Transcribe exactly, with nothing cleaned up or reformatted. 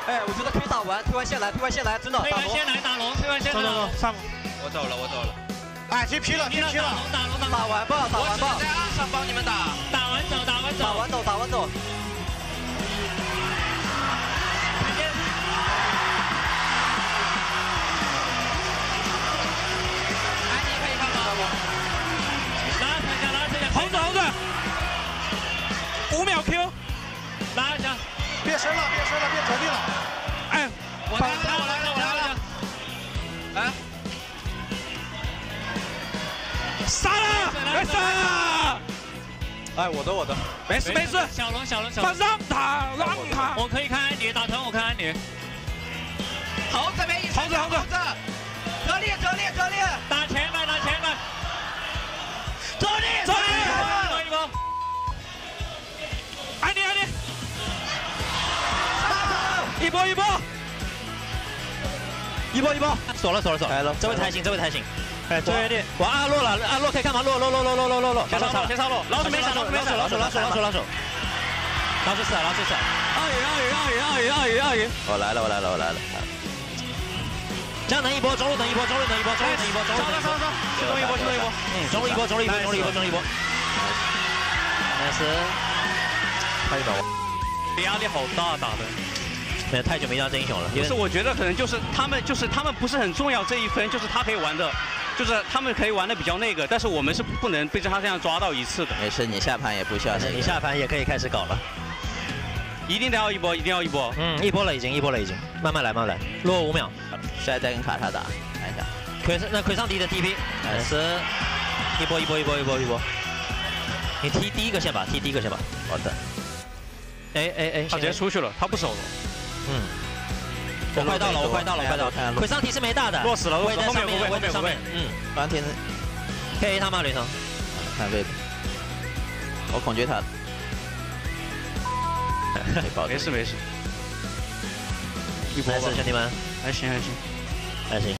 哎，我觉得可以打完，推完线来，推完线来，真的。 推完线来打龙，推完线来打龙。 上。 我走了，我走了。 哎，踢皮了，踢皮了。 打龙，打龙， 打完吧，打完吧。 我在岸上帮你们打。 打完走，打完走。 打完走，打完走。 安妮可以看吗？ 拉踩一下，拉踩一下。 红子，红子。五秒 Q。 拉一下。 变身了，变身了，变着力了。哎， 我来了，我来了，我来了。哎。 杀了，没事。 哎，我的我的， 没事没事。 小龙小龙小龙， 让他让他。 我可以看安妮打团，我看安妮。 猴子没意思。 猴子猴子。 折裂折裂折裂。 打前面打前面。 折裂折裂。 一波一波。 安妮安妮。一波一波。 一波一波。 走了走了走了。 来了， 这位抬行，这位抬行。 哎，周月烈， 我阿洛了，阿洛可以看吗？洛洛洛洛洛洛洛洛， 先上路，先上路，老鼠没闪，老鼠没闪， 老鼠老鼠老鼠老鼠，老鼠死了，老鼠死了。 二鱼二鱼二鱼二鱼二鱼二鱼， 我来了，我来了，我来了。江南一波，中路等一波，中路等一波，中路等一波，中路等一波， 去中一波，去中一波， 嗯，中路一波，中路一波，中路一波，中路一波。nice，太搞， 压力好大打的。 没太久没当真英雄了。 不是，我觉得可能就是他们，就是他们不是很重要这一分，就是他可以玩的，就是他们可以玩的比较那个，但是我们是不能被他这样抓到一次的。 没事，你下盘也不需要，你下盘也可以开始搞了。 一定得要一波，一定要一波。 嗯，一波了已经，一波了已经，慢慢来，慢慢来。落五秒，现在再跟卡塔打，看一下。魁那魁上敌的 T P， 是一波一波一波一波一波。你踢第一个线吧，踢第一个线吧。好的。哎哎哎， 他直接出去了，他不守了。 嗯，我快到了，我快到了，我快到了。魁上提是没大的， 落死了，落死了，后面不会， 我在上面。嗯，当天可以 A 他吗？吕腾，看位置，我恐惧他。 没事没事， 一波吧，兄弟们， 还行还行， 还行。